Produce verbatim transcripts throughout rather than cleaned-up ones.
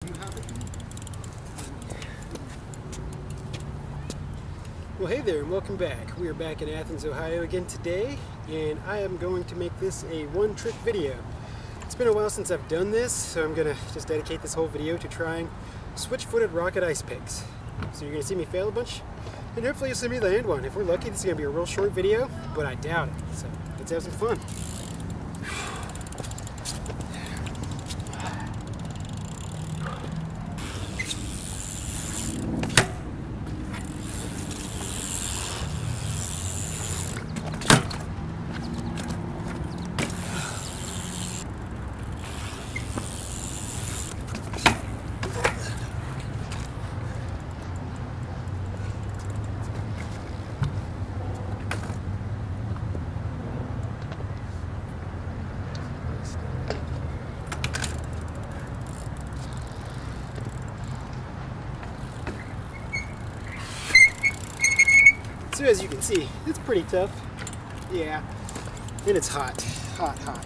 Well, hey there and welcome back. We are back in Athens, Ohio again today, and I am going to make this a one-trick video. It's been a while since I've done this, so I'm going to just dedicate this whole video to trying switch-footed rocket ice picks. So you're going to see me fail a bunch, and hopefully you'll see me land one. If we're lucky, this is going to be a real short video, but I doubt it. So let's have some fun. So as you can see, it's pretty tough. Yeah, and it's hot, hot, hot.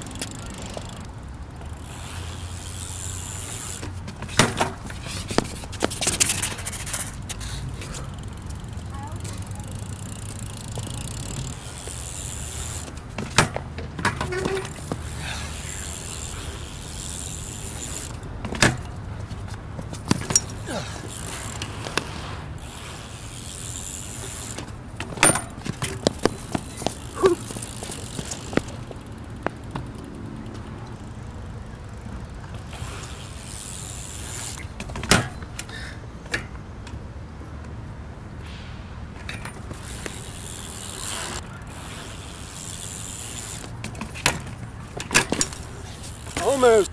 Almost.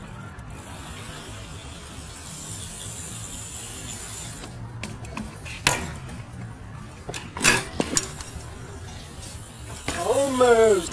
Almost.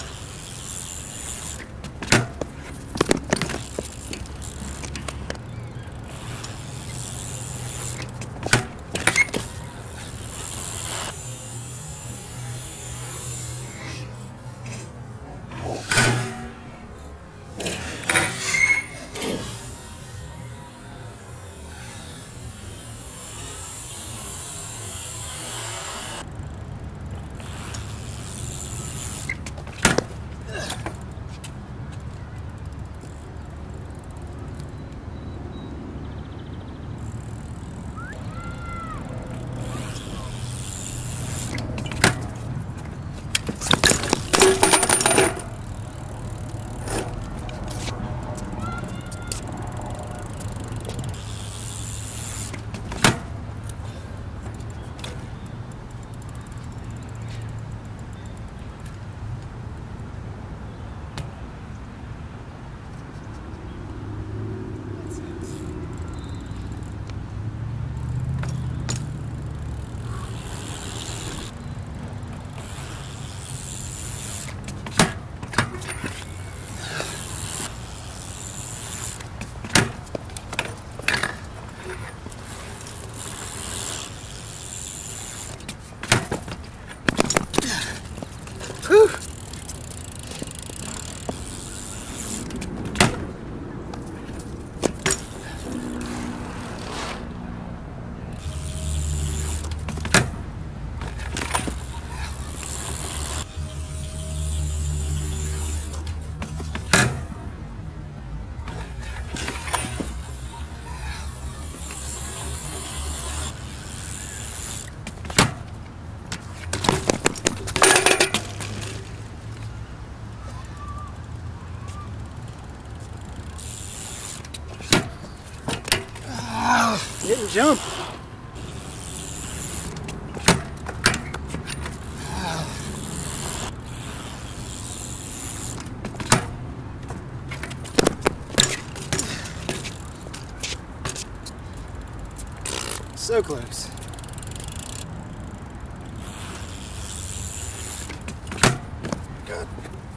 Whew. Didn't jump. So close. God.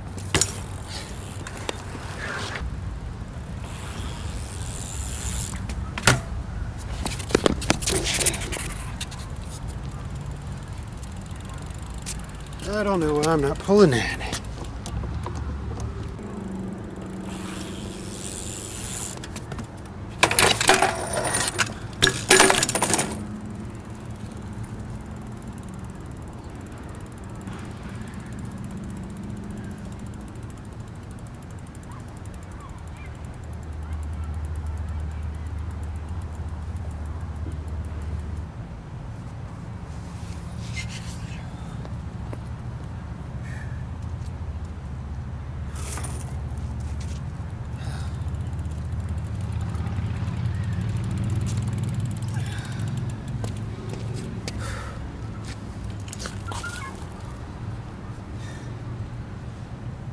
I don't know why I'm not pulling that.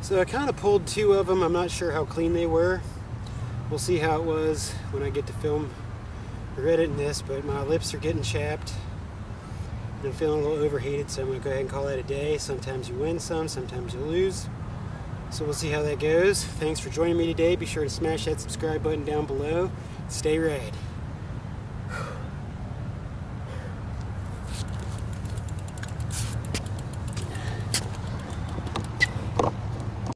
So I kind of pulled two of them. I'm not sure how clean they were. We'll see how it was when I get to film or editing this, but my lips are getting chapped. I'm feeling a little overheated, so I'm going to go ahead and call that a day. Sometimes you win some, sometimes you lose. So we'll see how that goes. Thanks for joining me today. Be sure to smash that subscribe button down below. Stay rad.